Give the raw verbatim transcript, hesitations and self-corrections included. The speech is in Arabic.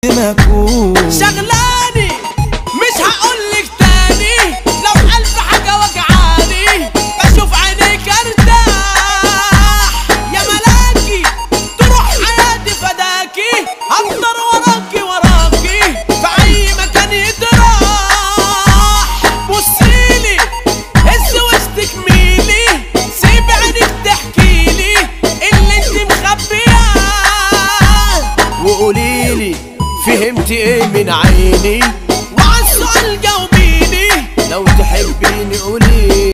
شغلاني مش هقولك تاني، لو ألف حاجة وجعاني بشوف عينيك ارتاح يا ملاكي، تروح حياتي فداكي، هفضل وراكي وراكي في أي مكان يتراح. بصيلي هز وشك ميلي، سيب عينك تحكيلي اللي انت مخبياه، وقوليلي فهمتي ايه من عيني، وعالسؤال جاوبيني، لو تحبيني قولي.